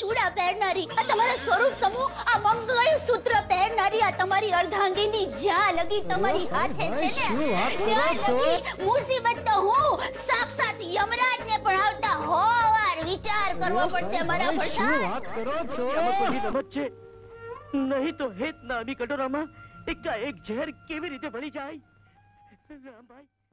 ચૂડા પહેરનારી, આ તમારા સ્વરૂપ સમૂહ, આ મંગળસૂત્ર પહેરનારી, આ તમારી અર્ધાંગીની જ્યાં લગી તમારી હાથે છે ને ત્યાં લગી મુસીબત તો હું સાક્ષાત યમરાજને પણ આવતા હોવાર વિચાર કરવો પડશે મારા પડતા. વાત કરો છો? રમત છે નહીં તો હેત ના અમી કટોરામાં એક ઝેર કેવી રીતે ભળી જાય? રામભાઈ